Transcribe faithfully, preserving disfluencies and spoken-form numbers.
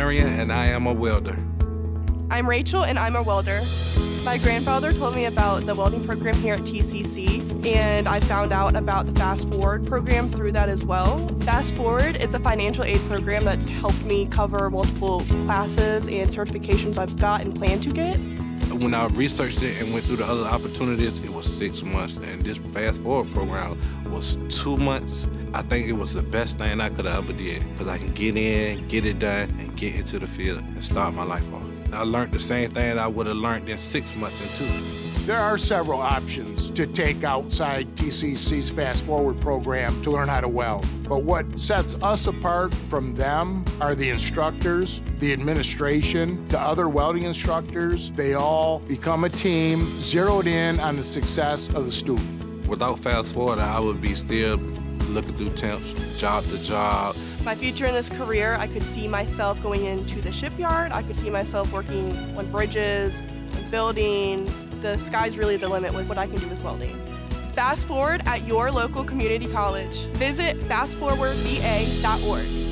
Marion, and I am a welder. I'm Rachel, and I'm a welder. My grandfather told me about the welding program here at T C C, and I found out about the FastForward program through that as well. FastForward is a financial aid program that's helped me cover multiple classes and certifications I've got and plan to get. When I researched it and went through the other opportunities, it was six months, and this FastForward program was two months. I think it was the best thing I could have ever did, because I can get in, get it done, and get into the field and start my life off. I learned the same thing I would have learned in six months in two. There are several options to take outside T C C's FastForward program to learn how to weld. But what sets us apart from them are the instructors, the administration, the other welding instructors. They all become a team, zeroed in on the success of the student. Without FastForward, I would be still looking through temps, job to job. My future in this career, I could see myself going into the shipyard. I could see myself working on bridges, on buildings. The sky's really the limit with what I can do with welding. FastForward at your local community college. Visit fast forward v a dot org.